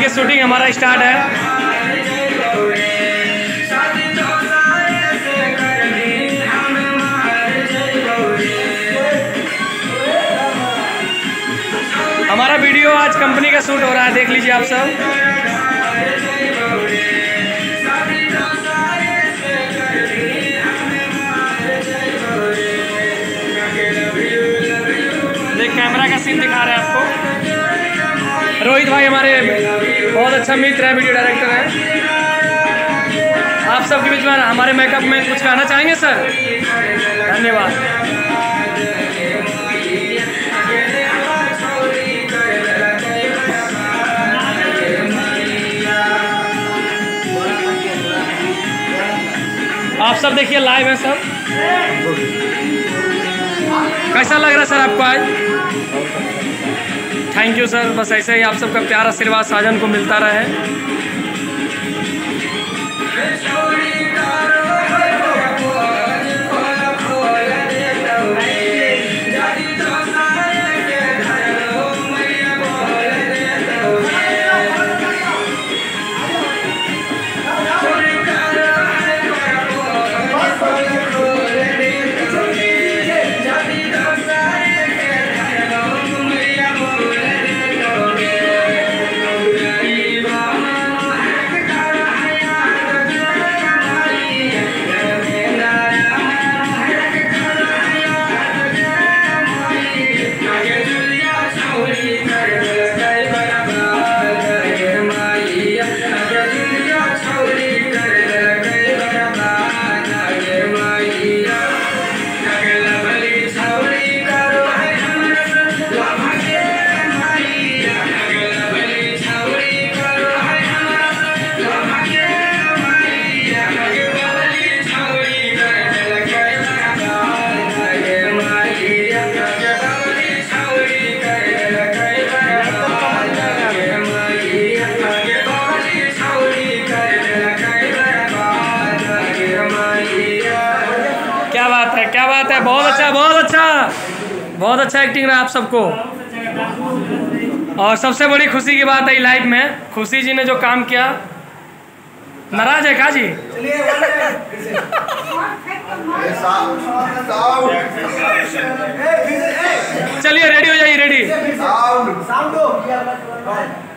देखिए शूटिंग हमारा स्टार्ट है। हमारा वीडियो आज कंपनी का शूट हो रहा है, देख लीजिए आप सब। देख कैमरा का सीन दिखा रहे हैं आपको। रोहित भाई हमारे बहुत अच्छा मित्र है, वीडियो डायरेक्टर है। आप सबके बीच में हमारे मेकअप में कुछ कहना चाहेंगे सर? धन्यवाद। आप सब देखिए लाइव है सब। कैसा लग रहा है सर आपको आज? थैंक यू सर, बस ऐसे ही आप सबका प्यार आशीर्वाद साजन को मिलता रहे। क्या बात है, बहुत अच्छा बहुत अच्छा, बहुत अच्छा एक्टिंग रहा आप सबको। और सबसे बड़ी खुशी की बात है लाइफ में, खुशी जी ने जो काम किया। नाराज है का जी? चलिए रेडी हो जाइए, रेडी।